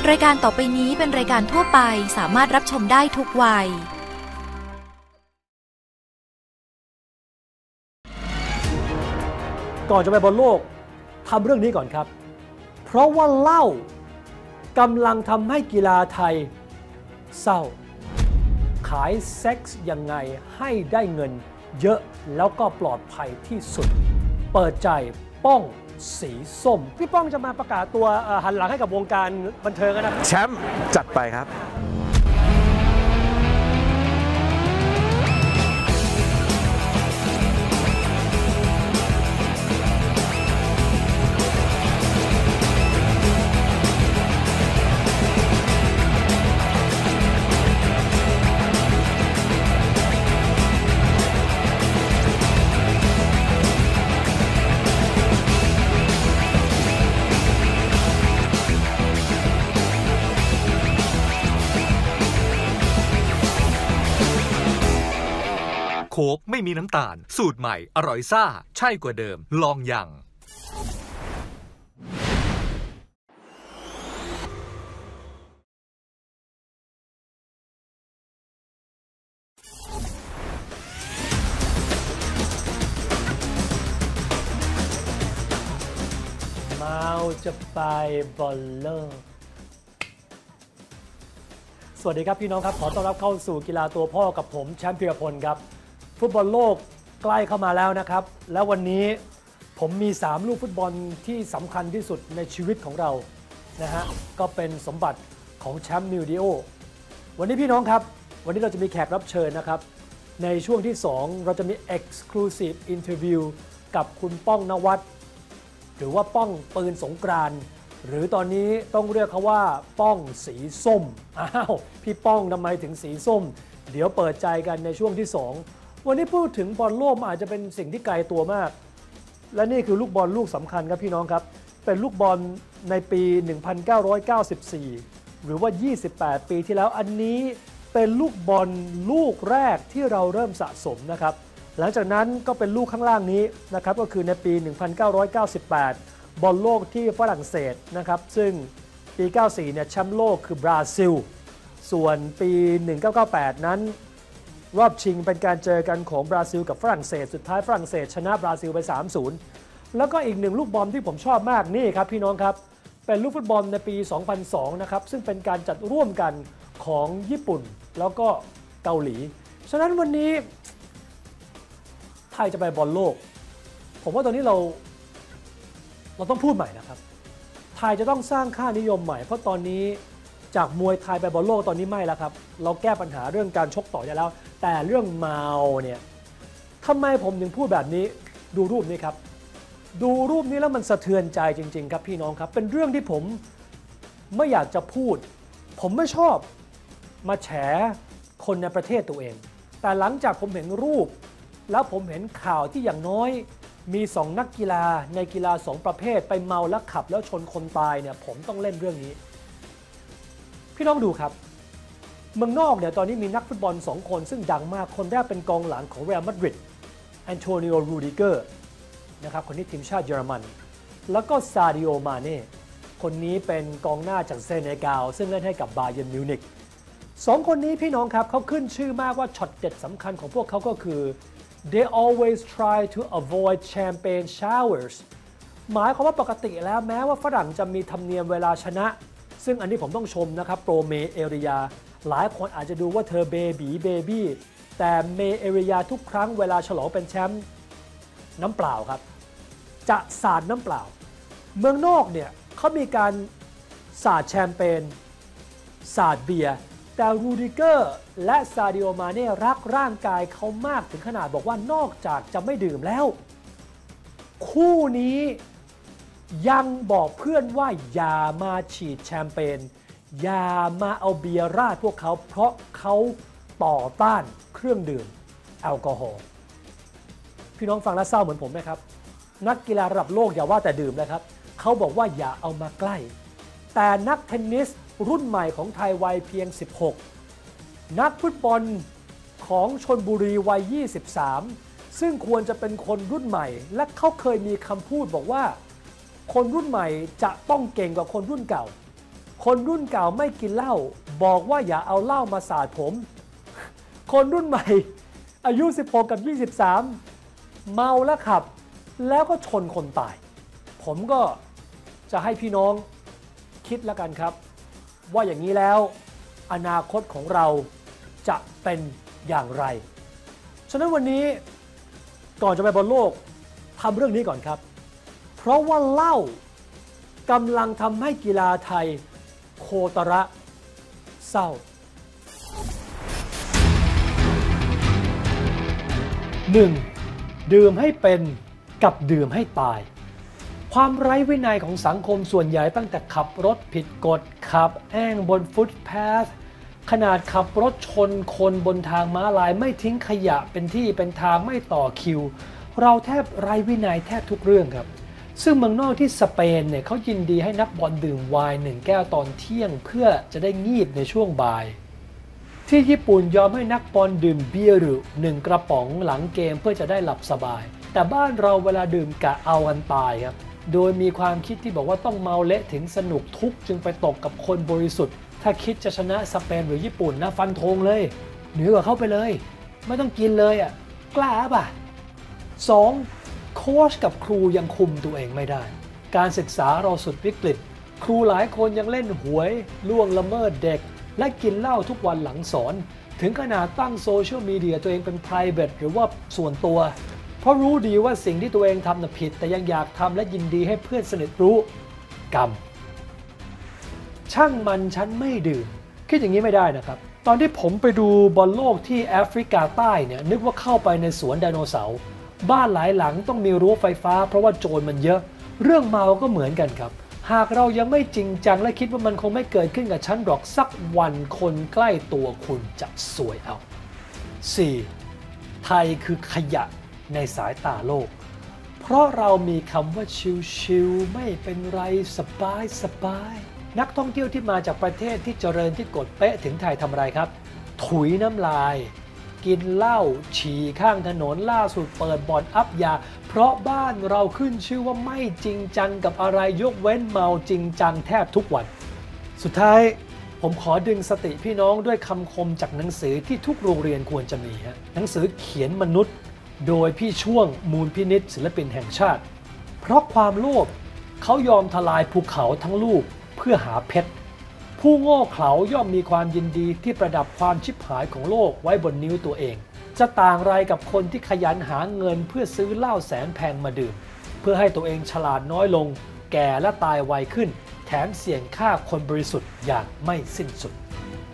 รายการต่อไปนี้เป็นรายการทั่วไปสามารถรับชมได้ทุกวัยก่อนจะไปบอลโลกทำเรื่องนี้ก่อนครับเพราะว่าเหล้ากำลังทำให้กีฬาไทยเศร้าขายเซ็กส์ยังไงให้ได้เงินเยอะแล้วก็ปลอดภัยที่สุดเปิดใจป้องสีส้มพี่ป้องจะมาประกาศตัวหันหลังให้กับวงการบันเทิงนะแชมป์จัดไปครับโค้กไม่มีน้ำตาลสูตรใหม่อร่อยซ่าใช่กว่าเดิมลองยังเมาจะไปบอลโลกสวัสดีครับพี่น้องครับขอต้อนรับเข้าสู่กีฬาตัวพ่อกับผมแชมป์พีรพลครับฟุตบอลโลกใกล้เข้ามาแล้วนะครับแล้ววันนี้ผมมี3ลูกฟุตบอลที่สำคัญที่สุดในชีวิตของเรานะฮะก็เป็นสมบัติของแชมป์นิวดิโอวันนี้พี่น้องครับวันนี้เราจะมีแขกรับเชิญนะครับในช่วงที่2เราจะมี Exclusive Interview กับคุณป้องนวัดหรือว่าป้องปืนสงกรานต์หรือตอนนี้ต้องเรียกเขาว่าป้องสีส้มพี่ป้องทำไมถึงสีส้มเดี๋ยวเปิดใจกันในช่วงที่2วันนี้พูดถึงบอลโลกอาจจะเป็นสิ่งที่ไกลตัวมากและนี่คือลูกบอลลูกสำคัญครับพี่น้องครับเป็นลูกบอลในปี 1994 หรือว่า 28 ปีที่แล้วอันนี้เป็นลูกบอลลูกแรกที่เราเริ่มสะสมนะครับหลังจากนั้นก็เป็นลูกข้างล่างนี้นะครับก็คือในปี 1998 บอลโลกที่ฝรั่งเศสนะครับซึ่งปี 94 เนี่ยแชมป์โลกคือบราซิลส่วนปี 1998 นั้นรอบชิงเป็นการเจอกันของบราซิลกับฝรั่งเศสสุดท้ายฝรั่งเศสชนะบราซิลไป 3-0 แล้วก็อีกหนึ่งลูกบอลที่ผมชอบมากนี่ครับพี่น้องครับเป็นลูกฟุตบอลในปี 2002 นะครับซึ่งเป็นการจัดร่วมกันของญี่ปุ่นแล้วก็เกาหลีฉะนั้นวันนี้ไทยจะไปบอลโลกผมว่าตอนนี้เราต้องพูดใหม่นะครับไทยจะต้องสร้างค่านิยมใหม่เพราะตอนนี้จากมวยไทยไปบอลโลกตอนนี้ไม่แล้วครับเราแก้ปัญหาเรื่องการชกต่อได้แล้วแต่เรื่องเมาเนี่ยทำไมผมถึงพูดแบบนี้ดูรูปนี้ครับดูรูปนี้แล้วมันสะเทือนใจจริงๆครับพี่น้องครับเป็นเรื่องที่ผมไม่อยากจะพูดผมไม่ชอบมาแฉคนในประเทศตัวเองแต่หลังจากผมเห็นรูปแล้วผมเห็นข่าวที่อย่างน้อยมี2นักกีฬาในกีฬา2ประเภทไปเมาแล้วขับแล้วชนคนตายเนี่ยผมต้องเล่นเรื่องนี้พี่น้องดูครับเมืองนอกเนี่ยตอนนี้มีนักฟุตบอล2คนซึ่งดังมากคนแรกเป็นกองหลังของเรอัลมาดริดแอนโตนิโอ รูดิเกอร์นะครับคนนี้ทีมชาติเยอรมันแล้วก็ซาดิโอ มาเน่คนนี้เป็นกองหน้าจากเซเนกัลซึ่งเล่นให้กับบาเยิร์นมิวนิก2คนนี้พี่น้องครับเขาขึ้นชื่อมากว่าช็อตเด็ดสำคัญของพวกเขาก็คือ they always try to avoid champagne showers หมายความว่าปกติแล้วแม้ว่าฝรั่งจะมีธรรมเนียมเวลาชนะซึ่งอันนี้ผมต้องชมนะครับโปรเมเอริยาหลายคนอาจจะดูว่าเธอเบบี้แต่เมเอริยาทุกครั้งเวลาฉลองเป็นแชมป์น้ำเปล่าครับจะสาดน้ำเปล่าเมืองนอกเนี่ยเขามีการสาดแชมเปญสาดเบียร์แต่รูดิเกอร์และซาดิโอ มาเน่รักร่างกายเขามากถึงขนาดบอกว่านอกจากจะไม่ดื่มแล้วคู่นี้ยังบอกเพื่อนว่าอย่ามาฉีดแชมเปญอย่ามาเอาเบียร์ราดพวกเขาเพราะเขาต่อต้านเครื่องดื่มแอลกอฮอล์พี่น้องฟังแล้วเศร้าเหมือนผมไหมครับนักกีฬาระดับโลกอย่าว่าแต่ดื่มเลยครับเขาบอกว่าอย่าเอามาใกล้แต่นักเทนนิสรุ่นใหม่ของไทยวัยเพียง16นักฟุตบอลของชลบุรีวัย23ซึ่งควรจะเป็นคนรุ่นใหม่และเขาเคยมีคำพูดบอกว่าคนรุ่นใหม่จะต้องเก่งกว่าคนรุ่นเก่าคนรุ่นเก่าไม่กินเหล้าบอกว่าอย่าเอาเหล้ามาสาดผมคนรุ่นใหม่อายุ 16 กับ 23 เมาแล้วขับแล้วก็ชนคนตายผมก็จะให้พี่น้องคิดแล้วกันครับว่าอย่างนี้แล้วอนาคตของเราจะเป็นอย่างไรฉะนั้นวันนี้ก่อนจะไปบอลโลกทำเรื่องนี้ก่อนครับเพราะว่าเหล้ากำลังทำให้กีฬาไทยโคตระเศร้า 1. ดื่มให้เป็นกับดื่มให้ตายความไร้วินัยของสังคมส่วนใหญ่ตั้งแต่ขับรถผิดกฎขับแอ้งบนฟุตพาธขนาดขับรถชนคนบนทางม้าลายไม่ทิ้งขยะเป็นที่เป็นทางไม่ต่อคิวเราแทบไร้วินัยแทบทุกเรื่องครับซึ่งเมืองนอกที่สเปนเนี่ยเขายินดีให้นักบอลดื่มไวน์1 แก้วตอนเที่ยงเพื่อจะได้งีบในช่วงบ่ายที่ญี่ปุ่นยอมให้นักบอลดื่มเบียร์1 กระป๋องหลังเกมเพื่อจะได้หลับสบายแต่บ้านเราเวลาดื่มกะเอากันตายครับโดยมีความคิดที่บอกว่าต้องเมาเละถึงสนุกทุกจึงไปตกกับคนบริสุทธิ์ถ้าคิดจะชนะสเปนหรือญี่ปุ่นนะฟันธงเลยเหนือกว่าเข้าไปเลยไม่ต้องกินเลยอ่ะกล้าป่ะ 2. โค้ชกับครูยังคุมตัวเองไม่ได้การศึกษาเราสุดวิกฤตครูหลายคนยังเล่นหวยล่วงละเมิดเด็กและกินเหล้าทุกวันหลังสอนถึงขนาดตั้งโซเชียลมีเดียตัวเองเป็น private หรือว่าส่วนตัวเพราะรู้ดีว่าสิ่งที่ตัวเองทำน่ะผิดแต่ยังอยากทำและยินดีให้เพื่อนสนิทรู้กรรมช่างมันฉันไม่ดื่มคิดอย่างนี้ไม่ได้นะครับตอนที่ผมไปดูบอลโลกที่แอฟริกาใต้เนี่ยนึกว่าเข้าไปในสวนไดโนเสาร์บ้านหลายหลังต้องมีรั้วไฟฟ้าเพราะว่าโจรมันเยอะเรื่องเมาก็เหมือนกันครับหากเรายังไม่จริงจังและคิดว่ามันคงไม่เกิดขึ้นกับฉันหรอกสักวันคนใกล้ตัวคุณจะสวยเอา 4. ไทยคือขยะในสายตาโลกเพราะเรามีคำว่าชิลๆไม่เป็นไรสบายนักท่องเที่ยวที่มาจากประเทศที่เจริญที่กฎเป๊ะถึงไทยทำอะไรครับถุยน้ำลายกินเหล้าฉี่ข้างถนนล่าสุดเปิดบ่อนอัพยาเพราะบ้านเราขึ้นชื่อว่าไม่จริงจังกับอะไรยกเว้นเมาจริงจังแทบทุกวันสุดท้ายผมขอดึงสติพี่น้องด้วยคำคมจากหนังสือที่ทุกโรงเรียนควรจะมีหนังสือเขียนมนุษย์โดยพี่ช่วงมูลพินิจศิลปินแห่งชาติเพราะความโลภเขายอมทลายภูเขาทั้งลูกเพื่อหาเพชรผู้โง่เขลาย่อมมีความยินดีที่ประดับความชิบหายของโลกไว้บนนิ้วตัวเองจะต่างไรกับคนที่ขยันหาเงินเพื่อซื้อเหล้าแสนแพงมาดื่มเพื่อให้ตัวเองฉลาดน้อยลงแก่และตายไวขึ้นแถมเสี่ยงฆ่าคนบริสุทธิ์อย่างไม่สิ้นสุด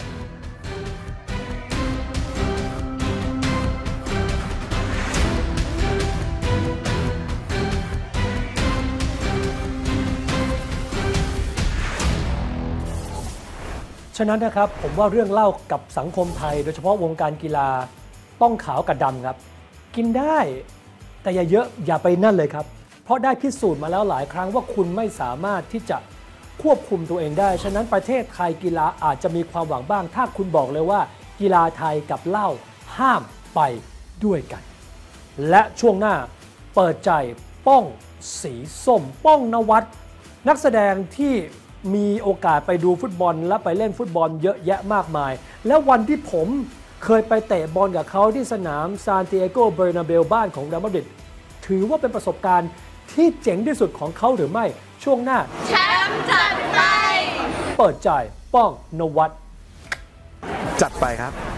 ฉะนั้นนะครับผมว่าเรื่องเล่ากับสังคมไทยโดยเฉพาะวงการกีฬาต้องขาวกับดำครับกินได้แต่อย่าเยอะอย่าไปนั่นเลยครับเพราะได้พิสูจน์มาแล้วหลายครั้งว่าคุณไม่สามารถที่จะควบคุมตัวเองได้ฉะนั้นประเทศไทยกีฬาอาจจะมีความหวังบ้างถ้าคุณบอกเลยว่ากีฬาไทยกับเหล้าห้ามไปด้วยกันและช่วงหน้าเปิดใจป้องสีส้มป้องนวัตนักแสดงที่มีโอกาสไปดูฟุตบอลและไปเล่นฟุตบอลเยอะแยะมากมายแล้ววันที่ผมเคยไปเตะบอลกับเขาที่สนามซานติเอโกเบอร์นาเบลบ้านของเรอัลมาดริดถือว่าเป็นประสบการณ์ที่เจ๋งที่สุดของเขาหรือไม่ช่วงหน้าแชมป์จัดไปเปิดใจป้องนวัตจัดไปครับ